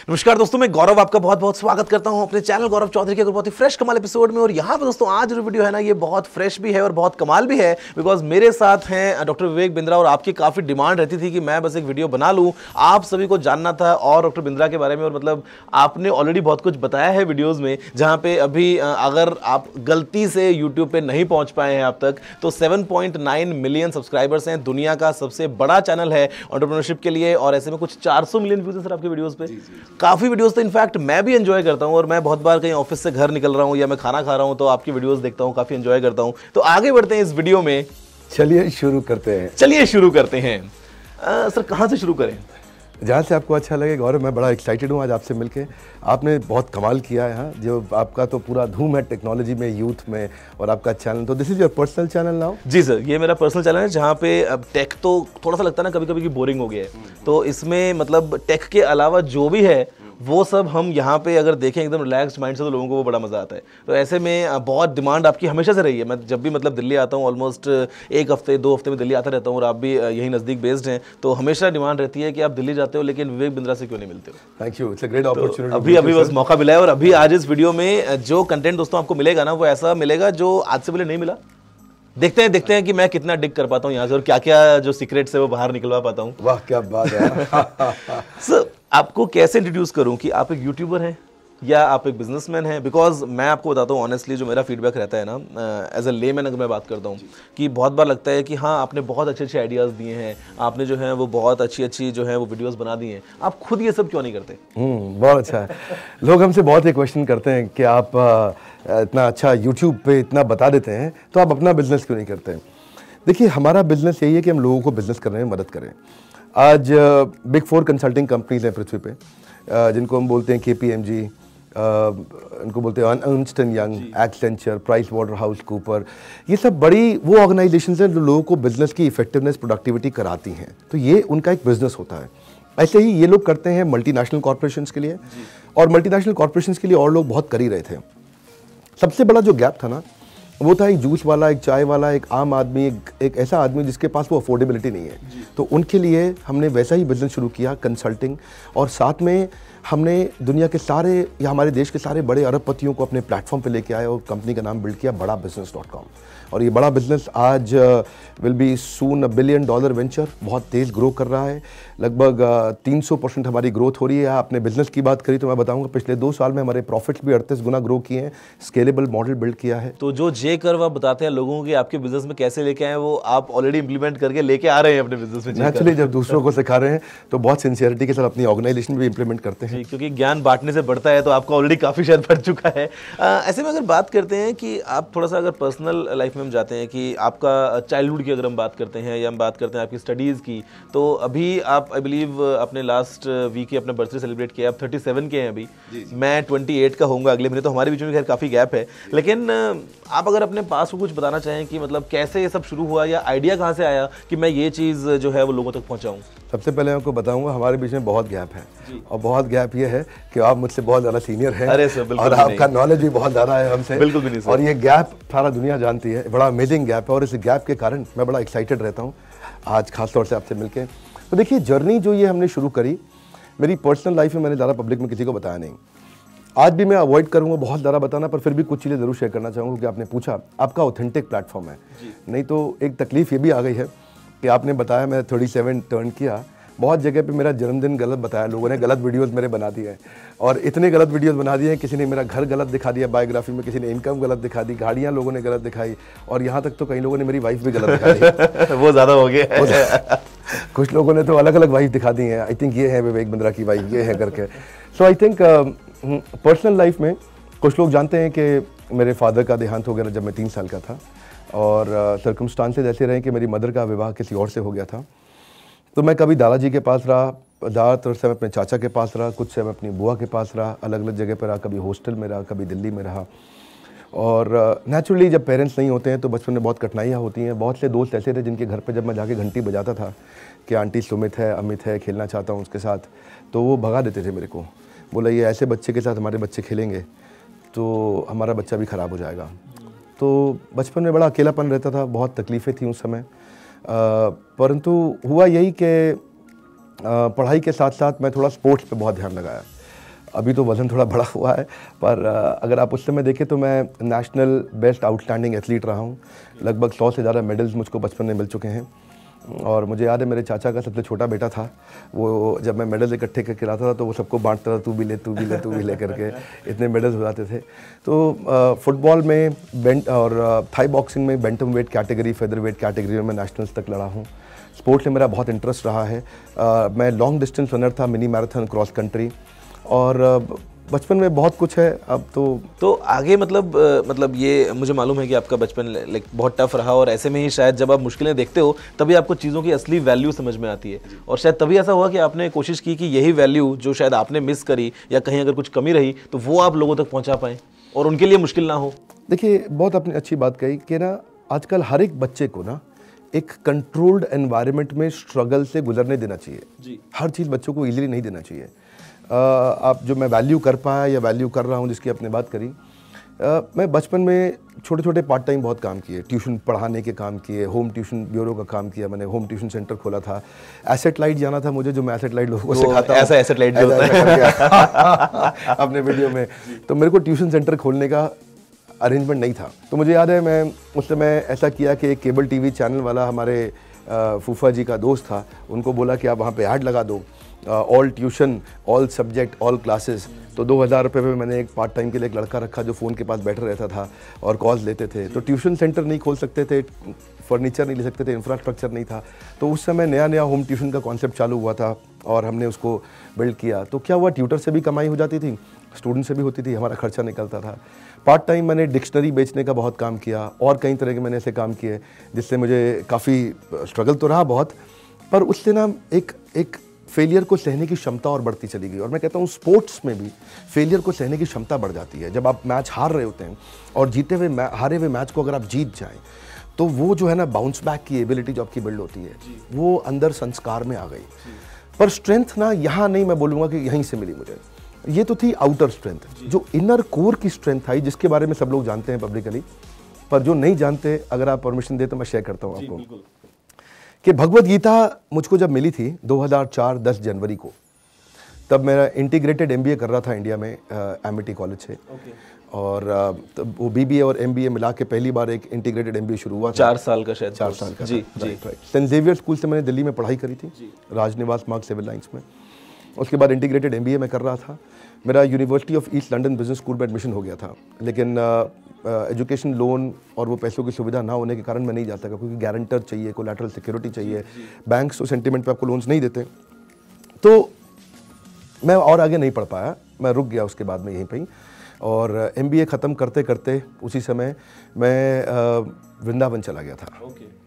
नमस्कार दोस्तों, मैं गौरव आपका बहुत बहुत स्वागत करता हूं अपने चैनल गौरव चौधरी के बहुत ही फ्रेश कमाल एपिसोड में। और यहाँ पे दोस्तों आज जो वीडियो है ना, ये बहुत फ्रेश भी है और बहुत कमाल भी है, बिकॉज मेरे साथ हैं डॉक्टर विवेक बिंद्रा। और आपकी काफ़ी डिमांड रहती थी कि मैं बस एक वीडियो बना लूँ, आप सभी को जानना था और डॉक्टर बिंद्रा के बारे में। और मतलब आपने ऑलरेडी बहुत कुछ बताया है वीडियोज़ में, जहाँ पे अभी अगर आप गलती से यूट्यूब पर नहीं पहुँच पाए हैं अब तक, तो 7.9 मिलियन सब्सक्राइबर्स हैं, दुनिया का सबसे बड़ा चैनल है एंटरप्रेन्योरशिप के लिए। और ऐसे में कुछ 400 मिलियन व्यूज हैं सर आपके वीडियोज़ पे। काफ़ी वीडियोस तो इनफैक्ट मैं भी एंजॉय करता हूं, और मैं बहुत बार कहीं ऑफिस से घर निकल रहा हूं या मैं खाना खा रहा हूं तो आपकी वीडियोस देखता हूं, काफ़ी एंजॉय करता हूं। तो आगे बढ़ते हैं इस वीडियो में। चलिए शुरू करते हैं। सर कहां से शुरू करें? जहाँ से आपको अच्छा लगे गौरव। मैं बड़ा एक्साइटेड हूँ आज आपसे मिलके। आपने बहुत कमाल किया है। हाँ, जो आपका तो पूरा धूम है टेक्नोलॉजी में, यूथ में, और आपका चैनल तो this is your personal channel now? जी सर, ये मेरा पर्सनल चैनल है, जहाँ पे अब टेक तो थोड़ा सा लगता है ना कभी कभी कि बोरिंग हो गया है। तो इसमें मतलब टेक के अलावा जो भी है वो सब हम यहाँ पे अगर देखें एकदम रिलैक्स्ड माइंड से, तो लोगों को वो बड़ा मजा आता है। तो ऐसे में बहुत डिमांड आपकी हमेशा से रही है। मैं जब भी मतलब दिल्ली आता हूँ, ऑलमोस्ट एक हफ्ते 2 हफ्ते में दिल्ली आता रहता हूँ, और आप भी यही नज़दीक बेस्ड हैं, तो हमेशा डिमांड रहती है कि आप दिल्ली जाते हो लेकिन विवेक बिंद्रा से क्यों नहीं मिलते हो। Thank you, it's a great opportunity. अभी बस मौका मिला है। और अभी आज इस वीडियो में जो कंटेंट दोस्तों आपको मिलेगा ना, वो ऐसा मिलेगा जो आज से पहले नहीं मिला। देखते हैं कि मैं कितना डिग कर पाता हूँ यहाँ से, और क्या क्या जो सीक्रेट्स है वो बाहर निकलवा पाता हूँ। वाह क्या बात है। सर आपको कैसे इंट्रोड्यूस करूं कि आप एक यूट्यूबर हैं या आप एक बिजनेसमैन हैं? बिकॉज मैं आपको बताता हूँ ऑनेस्टली, जो मेरा फीडबैक रहता है ना, एज अ लेमैन अगर मैं बात करता हूँ, कि बहुत बार लगता है कि हाँ आपने बहुत अच्छे अच्छे आइडियाज़ दिए हैं, आपने जो है वो बहुत अच्छी जो है वो वीडियोस बना दी हैं, आप खुद ये सब क्यों नहीं करते? बहुत अच्छा है। लोग हमसे बहुत ही क्वेश्चन करते हैं कि आप इतना अच्छा यूट्यूब पे इतना बता देते हैं, तो आप अपना बिजनेस क्यों नहीं करते? देखिए, हमारा बिजनेस यही है कि हम लोगों को बिजनेस करने में मदद करें। आज बिग 4 कंसल्टिंग कंपनीज हैं पृथ्वी पे, जिनको हम बोलते हैं KPMG, इनको बोलते हैं Ernst and Young, Accenture, Price Waterhouse Cooper. ये सब बड़ी वो ऑर्गेनाइजेशंस हैं जो लोगों को बिजनेस की इफेक्टिवनेस, प्रोडक्टिविटी कराती हैं। तो ये उनका एक बिजनेस होता है। ऐसे ही ये लोग करते हैं मल्टीनेशनल कॉर्पोरेशंस के लिए, और मल्टीनेशनल कॉर्पोरेशंस के लिए और लोग बहुत कर ही रहे थे। सबसे बड़ा जो गैप था ना, वो था एक जूस वाला, एक चाय वाला, एक आम आदमी, एक ऐसा आदमी जिसके पास वो अफोर्डेबिलिटी नहीं है। तो उनके लिए हमने वैसा ही बिजनेस शुरू किया, कंसल्टिंग। और साथ में हमने दुनिया के सारे या हमारे देश के सारे बड़े अरबपतियों को अपने प्लेटफॉर्म पे लेके आए, और कंपनी का नाम बिल्ड किया badabusiness.com। और ये बड़ा बिजनेस आज will be soon $1 billion venture, बहुत तेज़ ग्रो कर रहा है। लगभग 300% हमारी ग्रोथ हो रही है। आपने बिजनेस की बात करी तो मैं बताऊंगा पिछले 2 साल में हमारे प्रॉफिट्स भी 38 गुना ग्रो किए हैं। स्केलेबल मॉडल बिल्ड किया है। तो जो जे कर्व आप बताते हैं लोगों को कि आपके बिजनेस में कैसे लेके आए, वो आप ऑलरेडी इंप्लीमेंट करके लेके आ रहे हैं अपने बिजनेस में। नेचुरली जब दूसरों को सिखा रहे हैं तो बहुत सिंसियरिटी के साथ अपनी ऑर्गेनाइजेशन भी इंप्लीमेंट करते हैं, क्योंकि ज्ञान बांटने से बढ़ता है। तो आपका ऑलरेडी काफ़ी शायद बढ़ चुका है। ऐसे में अगर बात करते हैं कि आप थोड़ा सा अगर पर्सनल लाइफ में हम जाते हैं कि आपका चाइल्डहुड की अगर हम बात करते हैं, या हम बात करते हैं आपकी स्टडीज़ की, तो अभी आप आई बिलीव अपने लास्ट वीक ही अपना बर्थडे सेलिब्रेट किया। आप 37 के हैं अभी, मैं 28 का होऊंगा अगले महीने। तो हमारे बीच में खैर काफ़ी गैप है। लेकिन आप अगर अपने पास को कुछ बताना चाहें कि मतलब कैसे ये सब शुरू हुआ, या आइडिया कहाँ से आया कि मैं ये चीज़ जो है वो लोगों तक पहुँचाऊँ? सबसे पहले मैं आपको बताऊंगा हमारे बीच में बहुत गैप है, और बहुत गैप ये है कि आप मुझसे बहुत ज़्यादा सीनियर हैं। अरे सर, बिल्कुल और आपका नॉलेज भी बहुत ज़्यादा है हमसे। बिल्कुल भी नहीं सर। और ये गैप सारा दुनिया जानती है, बड़ा अमेजिंग गैप है, और इस गैप के कारण मैं बड़ा एक्साइटेड रहता हूँ आज खास तौर से आपसे मिलके। तो देखिए, जर्नी जो ये हमने शुरू करी, मेरी पर्सनल लाइफ में मैंने ज़्यादा पब्लिक में किसी को बताया नहीं। आज भी मैं अवॉइड करूंगा बहुत ज़्यादा बताना, पर फिर भी कुछ चीज़ें ज़रूर शेयर करना चाहूँगा कि आपने पूछा, आपका ऑथेंटिक प्लेटफॉर्म है। नहीं तो एक तकलीफ़ ये भी आ गई है कि आपने बताया मैं 37 टर्न किया, बहुत जगह पे मेरा जन्मदिन गलत बताया, लोगों ने गलत वीडियोस मेरे बना दिए हैं, और इतने गलत वीडियोस बना दिए हैं। किसी ने मेरा घर गलत दिखा दिया बायोग्राफी में, किसी ने इनकम गलत दिखा दी, गाड़ियाँ लोगों ने गलत दिखाई, और यहाँ तक तो कई लोगों ने मेरी वाइफ भी गलत दिखाई। वो ज़्यादा हो गया। कुछ लोगों ने तो अलग अलग वाइफ दिखा दी हैं। आई थिंक ये है विवेक बिंद्रा की वाइफ, ये है करके। So I think personal life में कुछ लोग जानते हैं कि मेरे फादर का देहांत हो गया जब मैं 3 साल का था, और सर्कमस्टांसेस ऐसे रहे कि मेरी मदर का विवाह किसी और से हो गया था। तो मैं कभी दादाजी के पास रहा, ज़्यादातर समय अपने चाचा के पास रहा, कुछ समय अपनी बुआ के पास रहा, अलग अलग जगह पर रहा, कभी हॉस्टल में रहा, कभी दिल्ली में रहा। और नेचुरली जब पेरेंट्स नहीं होते हैं तो बचपन में बहुत कठिनाइयाँ होती हैं। बहुत से दोस्त ऐसे थे जिनके घर पे जब मैं जाके घंटी बजाता था कि आंटी सुमित है, अमित है, खेलना चाहता हूँ उसके साथ, तो वो भगा देते थे मेरे को। बोला ये ऐसे बच्चे के साथ हमारे बच्चे खेलेंगे तो हमारा बच्चा भी ख़राब हो जाएगा। तो बचपन में बड़ा अकेलापन रहता था, बहुत तकलीफ़ें थी उस समय। परंतु हुआ यही कि पढ़ाई के साथ साथ मैं थोड़ा स्पोर्ट्स पे बहुत ध्यान लगाया। अभी तो वज़न थोड़ा बढ़ा हुआ है, पर अगर आप उस समय देखें तो मैं नेशनल बेस्ट आउटस्टैंडिंग एथलीट रहा हूँ। लगभग 100 से ज़्यादा मेडल्स मुझको बचपन में मिल चुके हैं। और मुझे याद है मेरे चाचा का सबसे छोटा बेटा था, वो जब मैं मेडल इकट्ठे करके लाता था तो वो सबको बांटता था, तू भी ले तू भी ले तू भी ले करके, इतने मेडल्स हो जाते थे। तो फुटबॉल में बेंट और थाई बॉक्सिंग में bantam weight category, feather weight category में मैं नेशनल्स तक लड़ा हूँ। स्पोर्ट्स में मेरा बहुत इंटरेस्ट रहा है। मैं लॉन्ग डिस्टेंस रनर था, मिनी मैराथन, क्रॉस कंट्री, और बचपन में बहुत कुछ है। अब तो आगे मतलब ये मुझे मालूम है कि आपका बचपन लाइक बहुत टफ रहा, और ऐसे में ही शायद जब आप मुश्किलें देखते हो तभी आपको चीज़ों की असली वैल्यू समझ में आती है, और शायद तभी ऐसा हुआ कि आपने कोशिश की कि यही वैल्यू जो शायद आपने मिस करी या कहीं अगर कुछ कमी रही तो वो आप लोगों तक पहुंचा पाएँ और उनके लिए मुश्किल ना हो। देखिए, बहुत आपने अच्छी बात कही कि ना आजकल हर एक बच्चे को ना एक कंट्रोल्ड एनवायरनमेंट में स्ट्रगल से गुजरने देना चाहिए जी। हर चीज़ बच्चों को इजीली नहीं देना चाहिए। आप जो मैं वैल्यू कर पाया या वैल्यू कर रहा हूँ जिसकी आपने बात करी, मैं बचपन में छोटे छोटे पार्ट टाइम बहुत काम किए, ट्यूशन पढ़ाने के काम किए, होम ट्यूशन ब्यूरो का काम किया, मैंने होम ट्यूशन सेंटर खोला था। एसेट लाइट जाना था मुझे, जो मैं एसेट लाइट लोगों को सिखाता हूँ, ऐसा एसेट लाइट जो होता है अपने वीडियो में। तो मेरे को ट्यूशन सेंटर खोलने का अरेंजमेंट नहीं था, तो मुझे याद है मैं उस समय ऐसा किया कि एक केबल टीवी चैनल वाला हमारे फूफा जी का दोस्त था, उनको बोला कि आप वहाँ पे ऐड लगा दो, all tuition, all subject, all classes. तो 2000 रुपये में मैंने एक पार्ट टाइम के लिए एक लड़का रखा जो फ़ोन के पास बैठा रहता था और कॉल्स लेते थे। तो ट्यूशन सेंटर नहीं खोल सकते थे, फर्नीचर नहीं ले सकते थे, इंफ्रास्ट्रक्चर नहीं था। तो उस समय नया नया होम ट्यूशन का कॉन्सेप्ट चालू हुआ था और हमने उसको बिल्ड किया। तो क्या हुआ, ट्यूटर से भी कमाई हो जाती थी, स्टूडेंट से भी होती थी, हमारा खर्चा निकलता था। पार्ट टाइम मैंने डिक्शनरी बेचने का बहुत काम किया और कई तरह के मैंने ऐसे काम किए जिससे मुझे काफ़ी स्ट्रगल तो रहा बहुत, पर उससे ना एक फेलियर को सहने की क्षमता और बढ़ती चली गई। और मैं कहता हूँ स्पोर्ट्स में भी फेलियर को सहने की क्षमता बढ़ जाती है। जब आप मैच हार रहे होते हैं और हारे हुए मैच को अगर आप जीत जाएं तो वो जो है ना बाउंस बैक की एबिलिटी जो आपकी बिल्ड होती है वो अंदर संस्कार में आ गई। पर स्ट्रेंथ ना यहाँ नहीं, मैं बोलूँगा कि यहीं से मिली मुझे। ये तो थी आउटर स्ट्रेंथ, जो इनर कोर की स्ट्रेंथ आई जिसके बारे में सब लोग जानते हैं पब्लिकली, पर जो नहीं जानते, अगर आप परमिशन दे तो मैं शेयर करता हूँ आपको कि भगवद गीता मुझको जब मिली थी 2004 10 जनवरी को, तब मेरा इंटीग्रेटेड एमबीए कर रहा था इंडिया में एमिटी कॉलेज से। और तब वो बीबीए और एमबीए मिला के पहली बार एक इंटीग्रेटेड एमबीए शुरू हुआ। 4 साल का, शायद 4 साल का जी जी। सेंट जेवियर स्कूल से मैंने दिल्ली में पढ़ाई करी थी, राजनिवास मार्ग सिविल लाइन्स में। उसके बाद इंटीग्रेटेड एमबीए में कर रहा था। मेरा University of East London Business School में एडमिशन हो गया था, लेकिन एजुकेशन लोन और वो पैसों की सुविधा ना होने के कारण मैं नहीं जा सका, क्योंकि गारंटर चाहिए, कोलैटरल सिक्योरिटी चाहिए, बैंक्स तो सेंटिमेंट पे आपको लोन्स नहीं देते। तो मैं और आगे नहीं पढ़ पाया, मैं रुक गया उसके बाद में यहीं पे ही। और एमबीए ख़त्म करते करते उसी समय मैं वृंदावन चला गया था।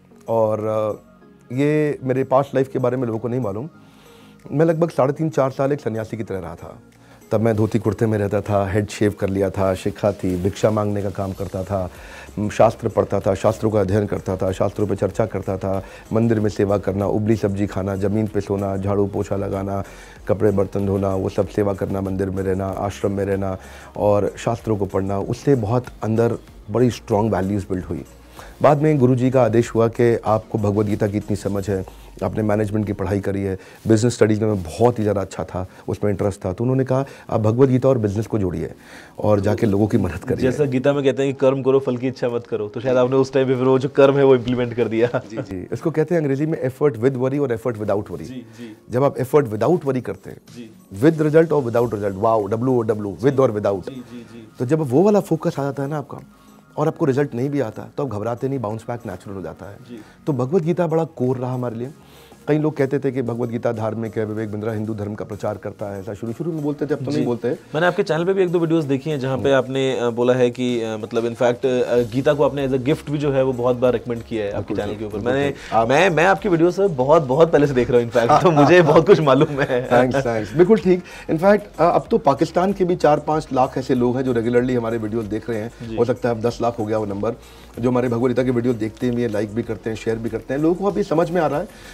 और ये मेरे पास्ट लाइफ के बारे में लोगों को नहीं मालूम। मैं लगभग 3.5-4 साल एक सन्यासी की तरह रहा था। तब मैं धोती कुर्ते में रहता था, हेड शेव कर लिया था, शिखा थी, भिक्षा मांगने का काम करता था, शास्त्र पढ़ता था, शास्त्रों का अध्ययन करता था, शास्त्रों पे चर्चा करता था, मंदिर में सेवा करना, उबली सब्जी खाना, ज़मीन पे सोना, झाड़ू पोछा लगाना, कपड़े बर्तन धोना, वो सब सेवा करना, मंदिर में रहना, आश्रम में रहना और शास्त्रों को पढ़ना। उससे बहुत अंदर बड़ी स्ट्रॉन्ग वैल्यूज़ बिल्ड हुई। बाद में गुरुजी का आदेश हुआ कि आपको भगवद गीता की इतनी समझ है, आपने मैनेजमेंट की पढ़ाई करी है, बिज़नेस स्टडीज़ में बहुत ही ज़्यादा अच्छा था, उसमें इंटरेस्ट था, तो उन्होंने कहा आप भगवद गीता और बिज़नेस को जोड़िए और जाके लोगों की मदद करिए। जैसा गीता में कहते हैं कि कर्म करो फल की इच्छा मत करो, तो शायद आपने उस टाइम पे फिर वो जो कर्म है वो इम्प्लीमेंट कर दिया। जी जी, इसको कहते हैं अंग्रेजी में एफर्ट विद वरी और एफर्ट विदाउट वरी। जब आप एफर्ट विदाउट वरी करते हैं, विद रिजल्ट और without result, wow, WOW, with और विदाउट, तो जब वो वाला फोकस आ जाता है ना आपका और आपको रिजल्ट नहीं भी आता तो आप घबराते नहीं, बाउंस बैक नेचुरल हो जाता है। तो भगवद गीता बड़ा कोर रहा हमारे लिए। कई लोग कहते थे कि भगवद गीता धार्मिक है, विवेक बिंद्रा हिंदू धर्म का प्रचार करता है, ऐसा शुरू में बोलते थे, अब तो नहीं बोलते। मैंने आपके चैनल पे भी 1-2 वीडियोस देखी हैं जहाँ पे आपने बोला है कि मतलब इनफैक्ट गीता को आपने एज अ गिफ्ट भी जो है वो बहुत बार रिकमेंड किया है आपके चैनल के ऊपर। मैं आपकी वीडियो से बहुत पहले से देख रहा हूँ इनफैक्ट, तो मुझे बहुत कुछ मालूम है। थैंक्स, बिल्कुल ठीक। इनफैक्ट अब तो पाकिस्तान के भी 4-5 लाख ऐसे लोग हैं जो रेगुलरली हमारे वीडियोस देख रहे हैं। हो सकता है अब 10 लाख हो गया वो नंबर, जो हमारे भगवद गीता के वीडियो देखते भी हैं, लाइक भी करते हैं, शेयर भी करते हैं। लोगों को अब ये समझ में आ रहा है कि भगवद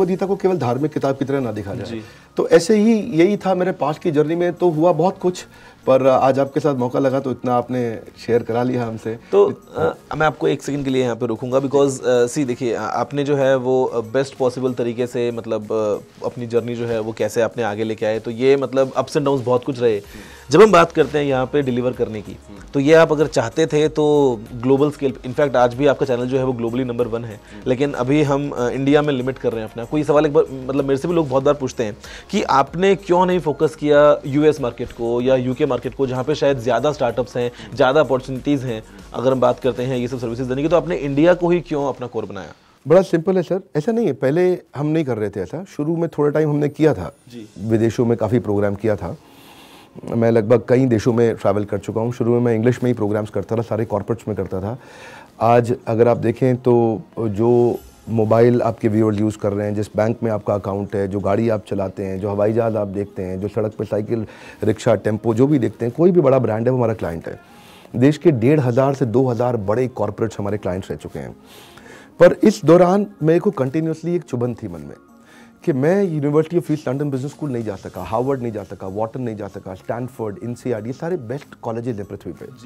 भगवद गीता को केवल धार्मिक किताब की तरह ना देखा जाए। तो ऐसे ही यही था मेरे पास की जर्नी में, तो हुआ बहुत कुछ, पर आज आपके साथ मौका लगा तो इतना आपने शेयर करा लिया हमसे। तो मैं आपको एक सेकंड के लिए यहाँ पे रुकूंगा, बिकॉज सी देखिए आपने जो है वो बेस्ट पॉसिबल तरीके से मतलब अपनी जर्नी जो है वो कैसे आपने आगे लेके आए, तो ये मतलब अप्स एंड डाउन्स बहुत कुछ रहे। जब हम बात करते हैं यहाँ पे डिलीवर करने की, तो ये आप अगर चाहते थे तो ग्लोबल स्केल, इनफैक्ट आज भी आपका चैनल जो है वो ग्लोबली नंबर 1 है, लेकिन अभी हम इंडिया में लिमिट कर रहे हैं अपना। कोई सवाल एक बार मतलब मेरे से भी लोग बहुत बार पूछते हैं कि आपने क्यों नहीं फोकस किया यूएस मार्केट को या यूके मार्केट को, जहाँ पे शायद ज़्यादा स्टार्टअप्स हैं, ज़्यादा अपॉर्चुनिटीज़ हैं अगर हम बात करते हैं ये सब सर्विसेज देने की, तो आपने इंडिया को ही क्यों अपना कोर बनाया? बड़ा सिंपल है सर, ऐसा नहीं है, पहले हम नहीं कर रहे थे ऐसा, शुरू में थोड़ा टाइम हमने किया था, विदेशों में काफ़ी प्रोग्राम किया था। मैं लगभग कई देशों में ट्रैवल कर चुका हूँ। शुरू में मैं इंग्लिश में ही प्रोग्राम्स करता था, सारे कॉर्पोरेट्स में करता था। आज अगर आप देखें तो जो मोबाइल आपके व्यूअर्स यूज़ कर रहे हैं, जिस बैंक में आपका अकाउंट है, जो गाड़ी आप चलाते हैं, जो हवाई जहाज़ आप देखते हैं, जो सड़क पर साइकिल, रिक्शा, टेम्पो जो भी देखते हैं, कोई भी बड़ा ब्रांड है वो हमारा क्लाइंट है। देश के 1,500 से 2,000 बड़े कॉर्पोरेट्स हमारे क्लाइंट्स रह चुके हैं। पर इस दौरान मेरे को कंटिन्यूसली एक चुभन थी मन में कि मैं University of East London Business School नहीं जा सका, हार्वर्ड नहीं जा सका, वॉटन नहीं जा सका, स्टैनफोर्ड, INSEAD, ये सारे बेस्ट कॉलेजेस हैं पृथ्वी पे।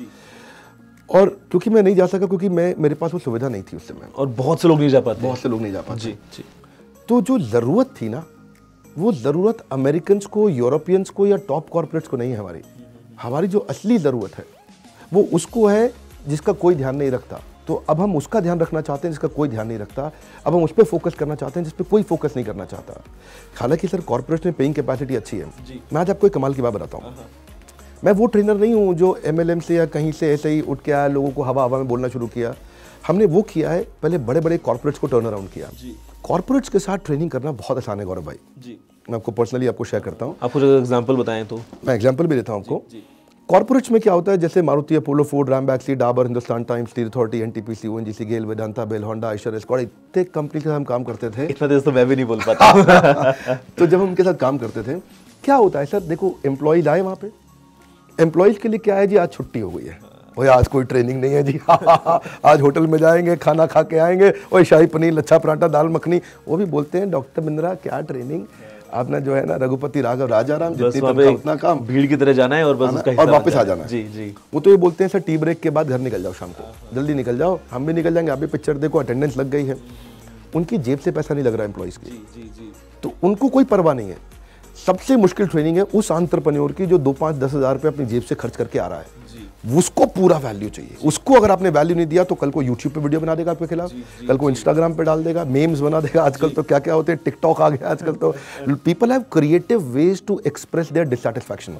और क्योंकि मैं नहीं जा सका, क्योंकि मेरे पास वो सुविधा नहीं थी उस समय, और बहुत से लोग नहीं जा पाते, बहुत से लोग नहीं जा पाते। जी। तो जो ज़रूरत थी ना, वो ज़रूरत अमेरिकन्स को, यूरोपियंस को या टॉप कॉर्पोरेट्स को नहीं है। हमारी जो असली ज़रूरत है वो उसको है जिसका कोई ध्यान नहीं रखता। तो अब हम उसका ध्यान रखना चाहते हैं जिसका कोई ध्यान नहीं रखता। अब हम उस पर फोकस करना चाहते हैं जिस पर कोई फोकस नहीं करना चाहता। हालांकि सर कॉर्पोरेट्स में पेइंग कैपेसिटी अच्छी है। मैं आज आपको एक कमाल की बात बताता हूँ। मैं वो ट्रेनर नहीं हूँ जो MLM से या कहीं से ऐसे ही उठ के आया, लोगों को हवा हवा में बोलना शुरू किया। हमने वो किया है, पहले बड़े बड़े कॉर्पोरेट्स को टर्न अराउंड किया। कॉर्पोरेट्स के साथ ट्रेनिंग करना बहुत आसान है गौरव भाई। मैं आपको पर्सनली आपको शेयर करता हूँ। आपको जो एग्जाम्पल बताएं तो मैं एग्जाम्पल भी देता हूँ आपको। कॉर्पोरेट्स में क्या होता है, जैसे Maruti, Apollo, Ford, Ranbaxy, Dabur, Hindustan Times, Steel Authority, NTPC, ONGC, GAIL, Vedanta, BEL, Honda, Eicher, Escorts, इतने कंपनी के साथ हम काम करते थे। इतना देर तो मैं भी नहीं बोल पाता। तो जब हम उनके साथ काम करते थे, क्या होता है सर, देखो एम्प्लॉयज आए वहाँ पे, एम्प्लॉयज के लिए क्या है जी, आज छुट्टी हो गई है, और आज कोई ट्रेनिंग नहीं है जी, आज होटल में जाएंगे, खाना खा के आएंगे, और शाही पनीर, लच्छा पराठा, दाल मखनी। वो भी बोलते हैं डॉक्टर बिंद्रा क्या ट्रेनिंग, आपने जो है ना रघुपति राघव राजाराम, जितनी तनख्वाह उतना काम, भीड़ की तरह जाना है और बस उसका और वापस आ जाना है। जी। वो तो ये बोलते हैं सर टी ब्रेक के बाद घर निकल जाओ, शाम को जल्दी निकल जाओ, हम भी निकल जाएंगे, आप भी पिक्चर देखो, अटेंडेंस लग गई है। उनकी जेब से पैसा नहीं लग रहा है एम्प्लॉइज की, तो उनको कोई परवाह नहीं है। सबसे मुश्किल ट्रेनिंग है उस एंटरप्रेन्योर की जो 2-5-10 हज़ार रुपये अपनी जेब से खर्च करके आ रहा है। उसको पूरा वैल्यू चाहिए। उसको अगर आपने वैल्यू नहीं दिया तो कल को यूट्यूब पे वीडियो बना देगा आपके खिलाफ, कल को इंस्टाग्राम पे डाल देगा, मेम्स बना देगा। आजकल तो क्या क्या होते हैं, टिकटॉक आ गया आजकल तो। People have creative ways to express their dissatisfaction.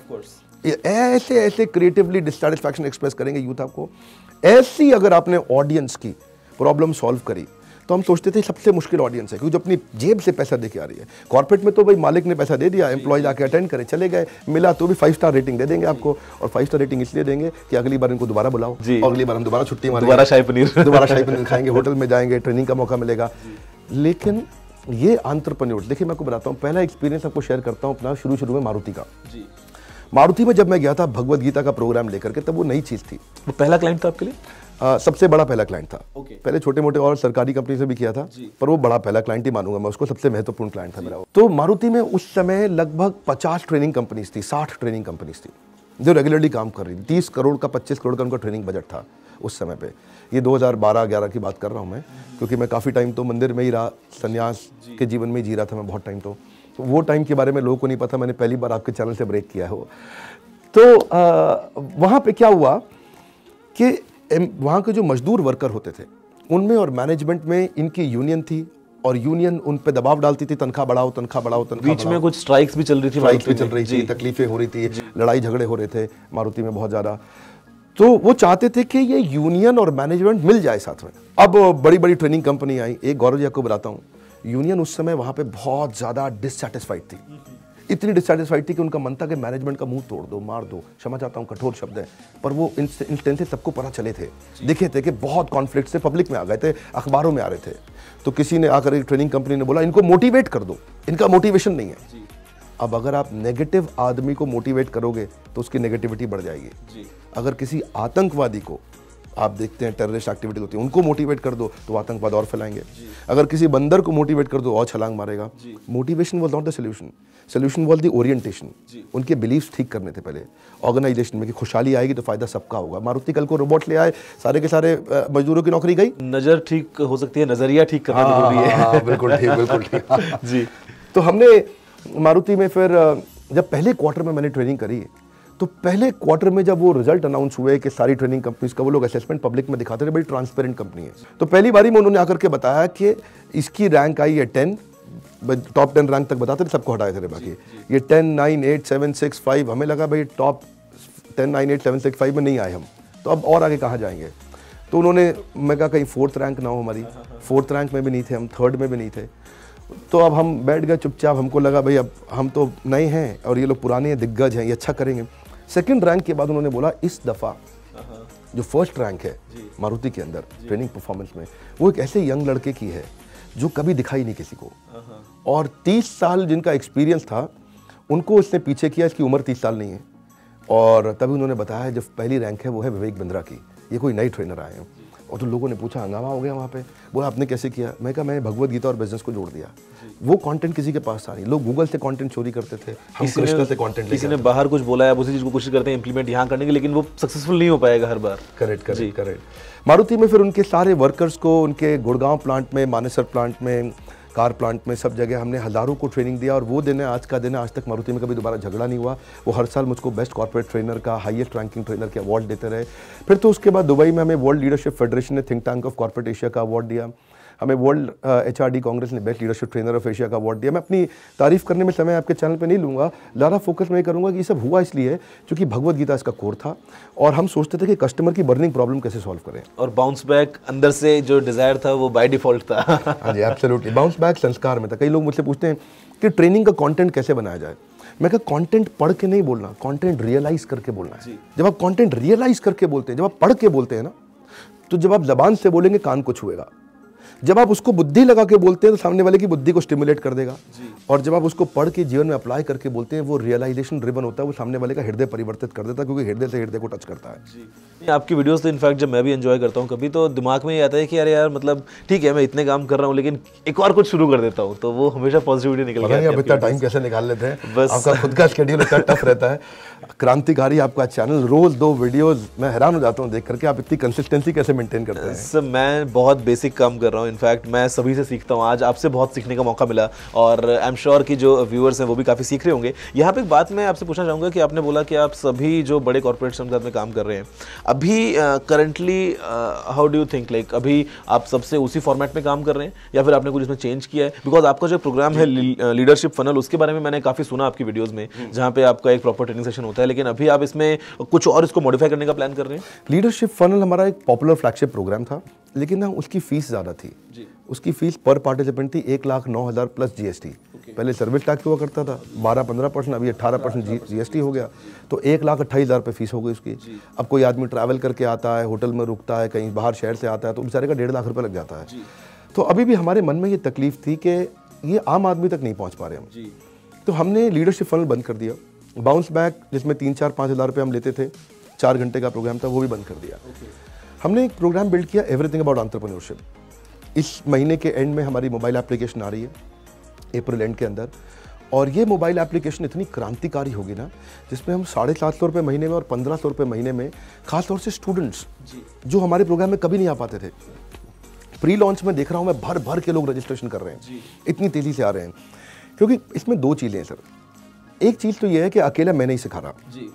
ऐसे ऐसे क्रिएटिवली डिससैटिस्फैक्शन एक्सप्रेस करेंगे यूथ आपको। ऐसी अगर आपने ऑडियंस की प्रॉब्लम सॉल्व करी तो हम सोचते थे सबसे मुश्किल ऑडियंस है, क्योंकि जो अपनी जेब से पैसा दे के आ रही है। कॉर्पोरेट में तो भाई मालिक ने पैसा दे दिया, एम्प्लॉय आके अटेंड करे, चले गए, मिला तो भी 5 स्टार रेटिंग दे देंगे आपको। और 5 स्टार रेटिंग इसलिए देंगे कि अगली बार इनको दोबारा बुलाओ, अगली बार हम दोबारा छुट्टी मारेंगे, दोबारा शाही पनीर खाएंगे, होटल में जाएंगे, ट्रेनिंग का मौका मिलेगा। लेकिन ये एंटरप्रेन्योर्स, देखिए मैं आपको बताता हूँ, पहला एक्सपीरियंस आपको शेयर करता हूँ अपना शुरू में मारुति का। मारुति में जब मैं गया था भगवद गीता का प्रोग्राम लेकर के, तब वो नई चीज़ थी। वो पहला क्लाइंट था आपके लिए? सबसे बड़ा पहला क्लाइंट था। पहले छोटे मोटे और सरकारी कंपनी से भी किया था, पर वो बड़ा पहला क्लाइंट ही मानूंगा मैं उसको, सबसे महत्वपूर्ण क्लाइंट था मेरा। तो मारुति में उस समय लगभग 50 ट्रेनिंग कंपनीज थी, 60 ट्रेनिंग कंपनीज थी जो रेगुलरली काम कर रही थी। 30 करोड़ का 25 करोड़ का उनका ट्रेनिंग बजट था उस समय पे। ये 2012-11 की बात कर रहा हूँ मैं, क्योंकि मैं काफ़ी टाइम तो मंदिर में ही रहा, संन्यास के जीवन में जी रहा था मैं बहुत टाइम। तो वो टाइम के बारे में लोगों को नहीं पता, मैंने पहली बार आपके चैनल से ब्रेक किया है वो। तो वहाँ पे क्या हुआ कि वहाँ के जो मजदूर वर्कर होते थे उनमें और मैनेजमेंट में इनकी यूनियन थी, और यूनियन उन पे दबाव डालती थी, तनख्वाह बढ़ाओ, तनख्वाह बढ़ाओ, तनख्वाह। बीच में कुछ स्ट्राइक्स भी चल रही थी, स्ट्राइक्स भी चल रही थी, तकलीफें हो रही थी, लड़ाई झगड़े हो रहे थे मारुति में बहुत ज़्यादा। तो वो चाहते थे कि ये यूनियन और मैनेजमेंट मिल जाए साथ में। अब बड़ी बड़ी ट्रेनिंग कंपनी आई। एक गौरव जी आपको बताता हूँ, यूनियन उस समय वहाँ पे बहुत ज़्यादा डिससैटिस्फाइड थी, इतनी डिससैटिस्फाइड थी कि उनका मन था कि मैनेजमेंट का मुंह तोड़ दो, मार दो। क्षमा चाहता हूँ, कठोर शब्द है, पर वो इंस्टेंस सबको पता चले थे, दिखे थे कि बहुत कॉन्फ्लिक्ट से पब्लिक में आ गए थे, अखबारों में आ रहे थे। तो किसी ने आकर एक ट्रेनिंग कंपनी ने बोला इनको मोटिवेट कर दो, इनका मोटिवेशन नहीं है। अब अगर आप नेगेटिव आदमी को मोटिवेट करोगे तो उसकी नेगेटिविटी बढ़ जाएगी। अगर किसी आतंकवादी को आप देखते हैं टेररिस्ट एक्टिविटी होती है, उनको मोटिवेट कर दो तो आतंकवाद और फैलाएंगे। अगर किसी बंदर को मोटिवेट कर दो और छलांग मारेगा। Motivation was not the solution, solution was the orientation. उनके बिलीव्स ठीक करने थे पहले ऑर्गेनाइजेशन में कि खुशहाली आएगी तो फायदा सबका होगा। मारुति कल को रोबोट ले आए, सारे के सारे मजदूरों की नौकरी गई। नजर ठीक हो सकती है, नजरिया ठीक करना जरूरी है। बिल्कुल ठीक, बिल्कुल ठीक। जी। तो हमने मारुति में फिर जब पहले क्वार्टर में मैंने ट्रेनिंग करी, तो पहले क्वार्टर में जब वो रिजल्ट अनाउंस हुए कि सारी ट्रेनिंग कंपनीज का वो लोग असेसमेंट पब्लिक में दिखाते थे, बड़ी ट्रांसपेरेंट कंपनी है, तो पहली बारी में उन्होंने आकर के बताया कि इसकी रैंक आई है 10, टॉप 10 रैंक तक बताते थे, सबको हटाए थे बाकी। ये 10, 9, 8, 7, 6, 5, हमें लगा भाई टॉप 10, 9, 8, 7, 6, 5 में नहीं आए हम, तो अब और आगे कहाँ जाएंगे। तो उन्होंने, मैं कहा कहीं 4th रैंक ना हो हमारी, 4th रैंक में भी नहीं थे हम, 3rd में भी नहीं थे। तो अब हम बैठ गए चुपचाप, हमको लगा भाई अब हम तो नए हैं और ये लोग पुराने हैं, दिग्गज हैं, ये अच्छा करेंगे। 2nd रैंक के बाद उन्होंने बोला इस दफ़ा जो 1st रैंक है मारुति के अंदर ट्रेनिंग परफॉर्मेंस में, वो एक ऐसे यंग लड़के की है जो कभी दिखाई नहीं किसी को, और 30 साल जिनका एक्सपीरियंस था उनको उसने पीछे किया, इसकी उम्र 30 साल नहीं है। और तभी उन्होंने बताया जो पहली रैंक है वो है विवेक बिंद्रा की, ये कोई नई ट्रेनर आए हैं। और तो लोगों ने पूछा, हंगामा हो गया वहाँ पे, बोला आपने कैसे किया। मैं कहा मैं भगवत गीता और बिजनेस को जोड़ दिया। वो कंटेंट किसी के पास था नहीं, लोग गूगल से कंटेंट चोरी करते थे, हम कृष्णा से कंटेंट, किसी ने बाहर कुछ बोला है, आप उसी चीज को कोशिश करते हैं इंप्लीमेंट यहाँ करने की, लेकिन वो सक्सेसफुल नहीं हो पाएगा हर बार। करेक्ट। मारुति में फिर उनके सारे वर्कर्स को, उनके गुड़गांव प्लांट में, मानेसर प्लांट में, कार प्लांट में, सब जगह हमने हज़ारों को ट्रेनिंग दिया। और वो दिन है आज का दिन है, आज तक मारुति में कभी दोबारा झगड़ा नहीं हुआ। वो हर साल मुझको बेस्ट कॉर्पोरेट ट्रेनर का, हाईएस्ट रैंकिंग ट्रेनर के अवार्ड देते रहे। फिर तो उसके बाद दुबई में हमें वर्ल्ड लीडरशिप फेडरेशन ने think tank of corporate Asia का अवार्ड दिया, हमें वर्ल्ड HRD कांग्रेस ने best leadership trainer of Asia का अवार्ड दिया। मैं अपनी तारीफ करने में समय आपके चैनल पे नहीं लूँगा, ज़्यादा फोकस मैं करूँगा कि ये सब हुआ इसलिए क्योंकि भगवत गीता इसका कोर था और हम सोचते थे कि कस्टमर की बर्निंग प्रॉब्लम कैसे सॉल्व करें। और बाउंस बैक अंदर से जो डिज़ायर था वो बाय डिफॉल्ट था। हाँ जी, एब्सोल्युटली, बाउंस बैक संस्कार में था। कई लोग मुझसे पूछते हैं कि ट्रेनिंग का कंटेंट कैसे बनाया जाए। मैं कहा कंटेंट पढ़ के नहीं बोलना, कंटेंट रियलाइज करके बोलना है। जब आप कंटेंट रियलाइज करके बोलते हैं, जब आप पढ़ के बोलते हैं ना, तो जब आप जबान से बोलेंगे कान को छुएगा। जब आप उसको बुद्धि लगा के बोलते हैं तो सामने वाले की बुद्धि को स्टिमुलेट कर देगा, और जब आप उसको पढ़ के जीवन में अप्लाई करके बोलते हैं वो रियलाइजेशन ड्रिवन होता है, वो सामने वाले का हृदय परिवर्तित कर देता है, क्योंकि हृदय से हृदय को टच करता है। आपकी वीडियोस तो इनफैक्ट जब मैं भी एंजॉय करता हूँ, कभी तो दिमाग में ये आता है कि अरे यार मतलब ठीक है मैं इतने काम कर रहा हूँ लेकिन एक और कुछ शुरू कर देता हूँ, तो वो हमेशा पॉजिटिविटी निकल के आती है। आप इतना टाइम कैसे निकाल लेते हैं, बस आपका खुद का शेड्यूल इतना टफ रहता है। क्रांतिकारी आपका चैनल, रोज 2 वीडियोस, मैं हैरान हो जाता हूँ देख करके, आप इतनी कंसिस्टेंसी कैसे मेंटेन करते हैं। सर मैं बहुत बेसिक काम कर रहा हूँ, इनफैक्ट मैं सभी से सीखता हूँ। आज आपसे बहुत सीखने का मौका मिला और आई एम श्योर कि जो व्यूअर्स हैं वो भी काफ़ी सीख रहे होंगे। यहाँ पे एक बात मैं आपसे पूछना चाहूँगा कि आपने बोला कि आप सभी जो बड़े कॉर्पोरेट के साथ में काम कर रहे हैं अभी, currently how do you think, like अभी आप सबसे उसी फॉर्मेट में काम कर रहे हैं या फिर आपने कुछ इसमें चेंज किया है? बिकॉज आपका जो प्रोग्राम है लीडरशिप फनल, उसके बारे में मैंने काफ़ी सुना आपकी वीडियोज़ में, जहाँ पे आपका एक प्रॉपर ट्रेनिंग सेशन होता है, लेकिन अभी आप इसमें कुछ और इसको मॉडिफाई करने का प्लान कर रहे हैं? लीडरशिप फनल हमारा एक पॉपुलर फ्लैगशिप प्रोग्राम था, लेकिन ना उसकी फीस ज़्यादा थी। उसकी फीस पर पार्टिसिपेंट थी 1,09,000 प्लस GST। पहले सर्विस टैक्स हुआ करता था 12-15%, अभी 18% GST हो गया, तो 1,28,000 रुपये फीस हो गई उसकी। अब कोई आदमी ट्रैवल करके आता है, होटल में रुकता है, कहीं बाहर शहर से आता है, तो बेचारे का 1.5 लाख रुपये लग जाता है। तो अभी भी हमारे मन में ये तकलीफ थी कि ये आम आदमी तक नहीं पहुँच पा रहे हम, तो हमने लीडरशिप फनल बंद कर दिया। बाउंस बैक जिसमें 3-4-5 हज़ार रुपये हम लेते थे, 4 घंटे का प्रोग्राम था, वो भी बंद कर दिया। हमने एक प्रोग्राम बिल्ड किया, एवरीथिंग अबाउट एंटरप्रेन्योरशिप। इस महीने के एंड में हमारी मोबाइल एप्लीकेशन आ रही है, अप्रैल एंड के अंदर, और ये मोबाइल एप्लीकेशन इतनी क्रांतिकारी होगी ना, जिसमें हम 750 रुपये महीने में और 1500 रुपये महीने में, खासतौर से स्टूडेंट्स जो हमारे प्रोग्राम में कभी नहीं आ पाते थे, प्री लॉन्च में देख रहा हूँ मैं, भर भर के लोग रजिस्ट्रेशन कर रहे हैं, इतनी तेज़ी से आ रहे हैं। क्योंकि इसमें 2 चीज़ें हैं सर। एक चीज़ तो ये है कि अकेला मैं नहीं सिखा रहा।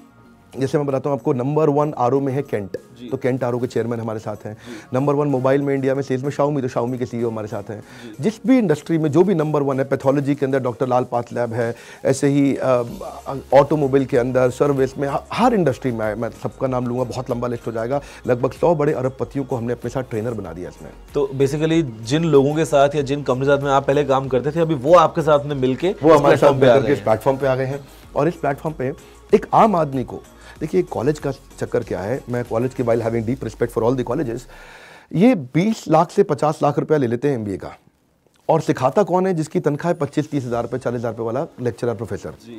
जैसे मैं बताता हूँ आपको, नंबर 1 आरओ में है कैंट, तो कैंट आरओ के चेयरमैन हमारे साथ हैं। नंबर 1 मोबाइल में इंडिया में सेल्स में शाओमी, तो शाओमी के CEO हमारे साथ हैं। जिस भी इंडस्ट्री में जो भी नंबर 1 है, पैथोलॉजी के अंदर डॉक्टर लाल पाथ है, ऐसे ही ऑटोमोबाइल के अंदर, सर्विस में, हर इंडस्ट्री में मैं सबका नाम लूँगा, बहुत लंबा लिस्ट हो जाएगा। लगभग 100 बड़े अरबपतियों को हमने अपने साथ ट्रेनर बना दिया इसमें। तो बेसिकली जिन लोगों के साथ या जिन कंपनी के साथ में आप पहले काम करते थे, अभी वो आपके साथ में मिलके वो हमारे साथ मिलकर इस प्लेटफॉर्म पे आ गए हैं। और इस प्लेटफॉर्म पे एक आम आदमी को, देखिए कॉलेज का चक्कर क्या है, मैं कॉलेज की while having deep respect for all the colleges, ये 20 लाख से 50 लाख रुपया ले लेते हैं MBA का, और सिखाता कौन है? जिसकी तनख्वाह है 25-30 हज़ार रुपये, 40 हज़ार रुपये वाला लेक्चरर प्रोफेसर।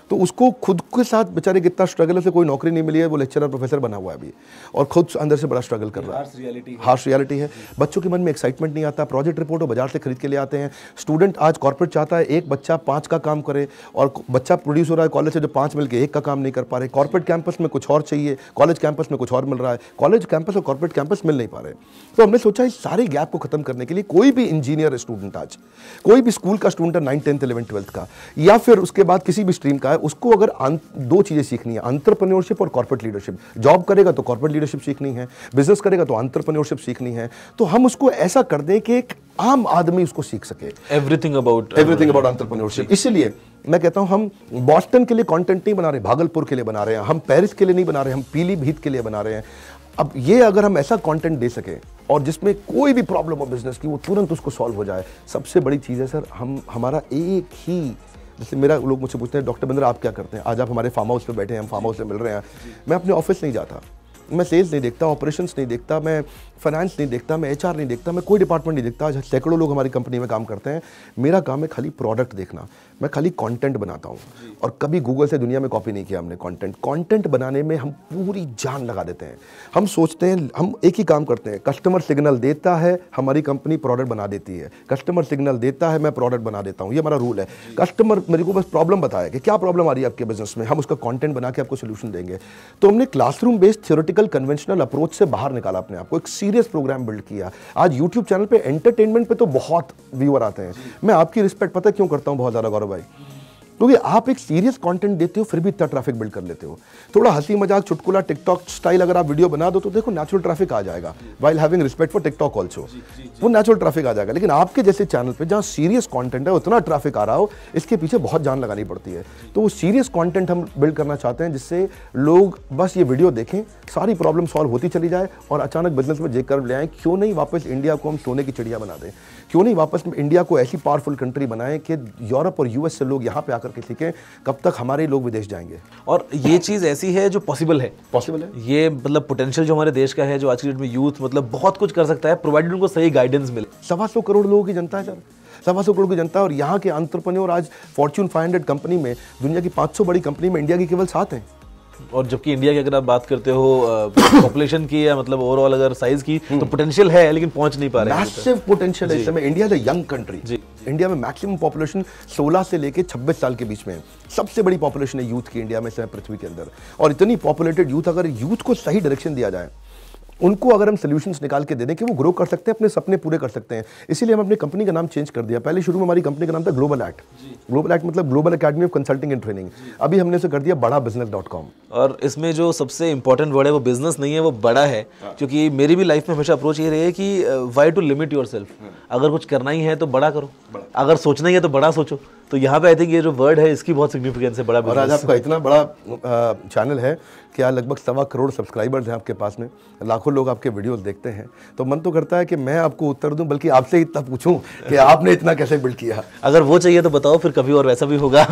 तो उसको खुद के साथ बेचारे कितना स्ट्रगल है, कोई नौकरी नहीं मिली है, वो लेक्चरर प्रोफेसर बना हुआ है अभी और खुद अंदर से बड़ा स्ट्रगल कर रहा है। हार्श रियलिटी है। बच्चों के मन में एक्साइटमेंट नहीं आता, प्रोजेक्ट रिपोर्ट वो बाजार से खरीद के ले आते हैं। स्टूडेंट आज कॉर्पोरेट चाहता है एक बच्चा 5 का काम करे, और बच्चा प्रोड्यूस हो रहा है कॉलेज से जो 5 मिलकर 1 का काम नहीं कर पा रहे। कॉर्पोरेट कैंपस में कुछ और चाहिए, कॉलेज कैंपस में कुछ और मिल रहा है, कॉलेज कैंपस और कॉर्पोरेट कैंपस मिल नहीं पा रहे। तो हमने सोचा इस सारे गैप को खत्म करने के लिए कोई भी इंजीनियर स्टूडेंट, आज कोई भी स्कूल का स्टूडेंट है 9th 10th 11th 12th का, या फिर उसके बाद किसी भी स्ट्रीम का है, उसको अगर 2 चीजें सीखनी है, एंटरप्रेन्योरशिप और कॉर्पोरेट लीडरशिप। जॉब करेगा तो कॉर्पोरेट लीडरशिप सीखनी है, बिजनेस करेगा तो एंटरप्रेन्योरशिप सीखनी है। तो हम उसको ऐसा कर दें कि एक आम आदमी उसको सीख सके एवरीथिंग अबाउट एंटरप्रेन्योरशिप। इसलिए मैं कहता हूं हम बॉस्टन के लिए कंटेंट नहीं बना रहे, भागलपुर के लिए बना रहे हैं, हम पेरिस के लिए नहीं बना रहे, हम पीलीभीत के लिए बना रहे हैं। अब ये अगर हम ऐसा कंटेंट दे सके और जिसमें कोई भी प्रॉब्लम हो बिजनेस की, वो तुरंत उसको सॉल्व हो जाए, सबसे बड़ी चीज़ है सर। हमारा एक ही, जैसे मेरा लोग मुझसे पूछते हैं डॉक्टर बिंद्रा आप क्या करते हैं, आज आप हमारे फार्म हाउस पे बैठे हैं, हम फार्म हाउस में मिल रहे हैं। मैं अपने ऑफिस नहीं जाता, मैं सेल्स नहीं देखता, ऑपरेशंस नहीं देखता, मैं फाइनेंस नहीं देखता, मैं एचआर नहीं देखता, मैं कोई डिपार्टमेंट नहीं देखता। आज सैकड़ों लोग हमारी कंपनी में काम करते हैं। मेरा काम है खाली प्रोडक्ट देखना, मैं खाली कंटेंट बनाता हूँ। और कभी गूगल से दुनिया में कॉपी नहीं किया हमने कंटेंट बनाने में हम पूरी जान लगा देते हैं। हम सोचते हैं, हम एक ही काम करते हैं, कस्टमर सिग्नल देता है, हमारी कंपनी प्रोडक्ट बना देती है। कस्टमर सिग्नल देता है, मैं प्रोडक्ट बना देता हूँ, ये हमारा रूल है। कस्टमर मेरे को बस प्रॉब्लम बताया कि क्या प्रॉब्लम आ रही है आपके बिजनेस में, हम उसका कंटेंट बना के आपको सोल्यूशन देंगे। तो हमने classroom based theoretical conventional approach से बाहर निकाला अपने आप को, एक सीरियस प्रोग्राम बिल्ड किया। आज यूट्यूब चैनल पे एंटरटेनमेंट पे तो बहुत व्यूअर आते हैं। मैं आपकी रिस्पेक्ट पता क्यों करता हूं बहुत ज्यादा गौरव भाई, क्योंकि आप एक सीरियस कंटेंट देते हो फिर भी इतना ट्रैफिक बिल्ड कर लेते हो। थोड़ा हंसी मजाक चुटकुला टिकटॉक स्टाइल अगर आप वीडियो बना दो तो देखो नेचुरल ट्रैफिक आ जाएगा, while having respect for TikTok also, वो नेचुरल ट्रैफिक आ जाएगा। लेकिन आपके जैसे चैनल पे जहाँ सीरियस कंटेंट है, उतना ट्रैफिक आ रहा हो, इसके पीछे बहुत जान लगानी पड़ती है। तो वो सीरियस कंटेंट हम बिल्ड करना चाहते हैं जिससे लोग बस ये वीडियो देखें, सारी प्रॉब्लम सॉल्व होती चली जाए और अचानक बिजनेस में जेकर ले आए। क्यों नहीं वापस इंडिया को हम सोने की चिड़िया बना दें, क्यों नहीं वापस इंडिया को ऐसी पावरफुल कंट्री बनाएं कि यूरोप और यूएस से लोग यहाँ पे आकर के सीखें। कब तक हमारे लोग विदेश जाएंगे। और ये चीज़ ऐसी है जो पॉसिबल है ये मतलब पोटेंशियल जो हमारे देश का है, जो आज की डेट में यूथ मतलब बहुत कुछ कर सकता है, प्रोवाइडेड उनको सही गाइडेंस मिले। 125 करोड़ लोगों की जनता है सर, 125 करोड़ की जनता, और यहाँ के एंटरप्रेन्योर आज फॉर्च्यून 500 कंपनी में, दुनिया की 500 बड़ी कंपनी में इंडिया की केवल 7 हैं। और जबकि इंडिया की अगर आप बात करते हो पॉपुलेशन की या मतलब ओवरऑल अगर साइज की, तो पोटेंशियल है लेकिन पहुंच नहीं पा रहे हैं। मैसिव पोटेंशियल है इस समय। India is a young country. India में मैक्सिमम पॉपुलेशन 16 से लेके 26 साल के बीच में है। सबसे बड़ी पॉपुलेशन है यूथ की इंडिया में इस समय पृथ्वी के अंदर। और इतनी पॉपुलेटेड यूथ, अगर यूथ को सही डायरेक्शन दिया जाए, उनको अगर हम सॉल्यूशंस निकाल के दे दें कि वो ग्रो कर सकते हैं, अपने सपने पूरे कर सकते हैं। इसीलिए हम अपनी कंपनी का नाम चेंज कर दिया। पहले शुरू में हमारी कंपनी का नाम था ग्लोबल एक्ट। ग्लोबल एक्ट मतलब global academy of consulting and training. अभी हमने उसे कर दिया बड़ा business.com। और इसमें जो सबसे इंपॉर्टेंट वर्ड है वो बिजनेस नहीं है, वो बड़ा है। क्योंकि मेरी भी लाइफ में हमेशा अप्रोच ये रही है कि वाई टू लिमिट योरसेल्फ। अगर कुछ करना ही है तो बड़ा करो, अगर सोचना ही है तो बड़ा सोचो। तो यहाँ पे आई थिंक ये जो वर्ड है इसकी बहुत सिग्निफिकेंस है, बड़ा। और आज आपका इतना बड़ा चैनल है कि आज लगभग 1.25 करोड़ सब्सक्राइबर्स हैं आपके पास में, लाखों लोग आपके वीडियोस देखते हैं। तो मन तो करता है कि मैं आपको उत्तर दूं, बल्कि आपसे इतना पूछूं कि आपने इतना कैसे बिल्ड किया। अगर वो चाहिए तो बताओ, फिर कभी और वैसा भी होगा।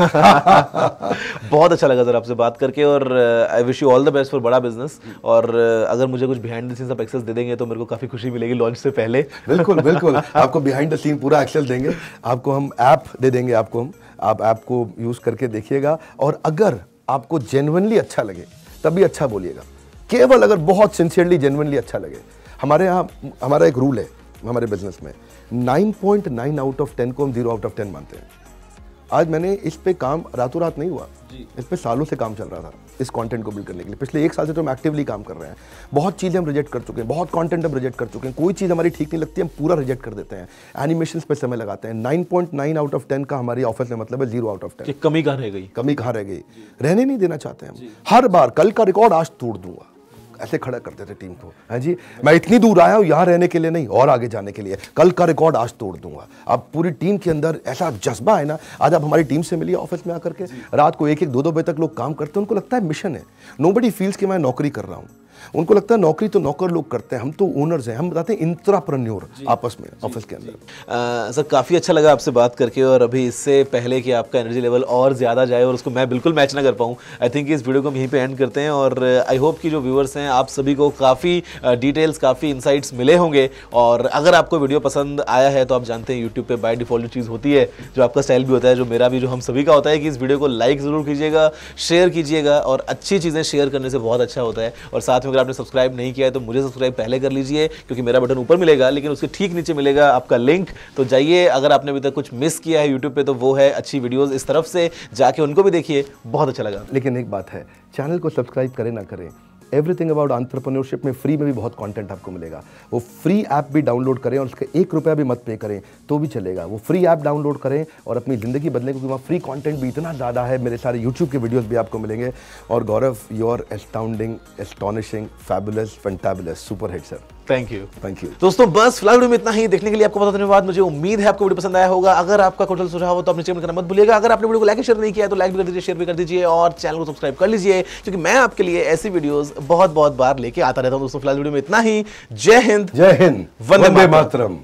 बहुत अच्छा लगा सर आपसे बात करके, और I wish you all the best for बड़ा बिजनेस। और अगर मुझे कुछ बिहाइंड द सीन्स आप एक्सेस दे देंगे तो मेरे को काफी खुशी मिलेगी लॉन्च से पहले। बिल्कुल बिल्कुल, आपको बिहाइंड द सीन पूरा एक्सेस देंगे, आपको हम ऐप दे देंगे, आपको आप ऐप को यूज करके देखिएगा। और अगर आपको जेन्युइनली अच्छा लगे तभी अच्छा बोलिएगा, केवल अगर बहुत सिंसियरली जेन्युइनली अच्छा लगे। हमारे यहाँ हमारा एक रूल है हमारे बिजनेस में, 9.9 आउट ऑफ 10 को हम 0 आउट ऑफ 10 मानते हैं। आज मैंने इस पे काम रातों रात नहीं हुआ, इस पे सालों से काम चल रहा था इस कंटेंट को बिल्ड करने के लिए। पिछले 1 साल से तो हम एक्टिवली काम कर रहे हैं। बहुत चीज़ें हम रिजेक्ट कर चुके हैं, बहुत कंटेंट हम रिजेक्ट कर चुके हैं। कोई चीज़ हमारी ठीक नहीं लगती हम पूरा रिजेक्ट कर देते हैं, एनिमेशंस पे समय लगाते हैं। 9.9 आउट ऑफ 10 का हमारी ऑफिस में मतलब है 0 आउट ऑफ 10। कमी कहाँ रह गई? कमी कहाँ रह गई? रहने नहीं देना चाहते हम। हर बार कल का रिकॉर्ड आज तोड़ दूंगा, ऐसे खड़ा करते थे टीम को। हाँ जी, मैं इतनी दूर आया हूँ यहाँ रहने के लिए नहीं, और आगे जाने के लिए। कल का रिकॉर्ड आज तोड़ दूंगा। अब पूरी टीम के अंदर ऐसा जज्बा है ना। आज आप हमारी टीम से मिलिए ऑफिस में आकर के, रात को 1-1, 2-2 बजे तक लोग काम करते हैं, उनको लगता है मिशन है। नोबडी फील्स कि मैं नौकरी कर रहा हूँ। उनको लगता है नौकरी तो नौकर लोग करते हैं, हम तो ओनर्स हैं, हम बताते हैं इंट्राप्रेन्योर आपस में ऑफिस के अंदर। सर काफ़ी अच्छा लगा आपसे बात करके, और अभी इससे पहले कि आपका एनर्जी लेवल और ज़्यादा जाए और उसको मैं बिल्कुल मैच ना कर पाऊँ, आई थिंक इस वीडियो को हम यहीं पे एंड करते हैं। और आई होप कि जो व्यूअर्स हैं आप सभी को काफ़ी डिटेल्स, काफ़ी इंसाइट्स मिले होंगे। और अगर आपको वीडियो पसंद आया है तो आप जानते हैं यूट्यूब पे बाय डिफॉल्ट चीज़ होती है, जो आपका स्टाइल भी होता है, जो मेरा भी, जो हम सभी का होता है, कि इस वीडियो को लाइक ज़रूर कीजिएगा, शेयर कीजिएगा, और अच्छी चीज़ें शेयर करने से बहुत अच्छा होता है। और साथ में अगर आपने सब्सक्राइब नहीं किया है तो मुझे सब्सक्राइब पहले कर लीजिए, क्योंकि मेरा बटन ऊपर मिलेगा लेकिन उसके ठीक नीचे मिलेगा आपका लिंक, तो जाइए। अगर आपने अभी तक कुछ मिस किया है यूट्यूब पे तो वो है अच्छी वीडियोस इस तरफ से, जाके उनको भी देखिए, बहुत अच्छा लगा। लेकिन एक बात है, चैनल को सब्सक्राइब करें ना करें, एवरीथिंग अबाउट एंटरप्रेन्योरशिप में फ्री में भी बहुत कंटेंट आपको मिलेगा। वो फ्री ऐप भी डाउनलोड करें और उसका 1 रुपया भी मत पे करें तो भी चलेगा। वो फ्री ऐप डाउनलोड करें और अपनी ज़िंदगी बदलें, क्योंकि वहाँ फ्री कंटेंट भी इतना ज़्यादा है। मेरे सारे यूट्यूब के वीडियोस भी आपको मिलेंगे। और Gaurav, you are astounding, astonishing, fabulous, fantabulous, super hit sir. Thank you. Thank you दोस्तों, बस फिलहाल वीडियो में इतना ही। देखने के लिए आपको बहुत धन्यवाद। मुझे उम्मीद है आपको वीडियो पसंद आया होगा। अगर आपका कोई सुझाव हो तो अपने चैनल करना मत भूलिएगा। अगर आपने वीडियो को लाइक शेयर नहीं किया तो लाइक भी कर दीजिए, शेयर भी कर दीजिए, और चैनल को सब्सक्राइब कर लीजिए, क्योंकि मैं आपके लिए ऐसी वीडियोस बहुत बहुत बार लेके आता रहता हूं। दोस्तों फिलहाल वीडियो में इतना ही। जय हिंद, जय हिंद, वंदे वंदे मातरम।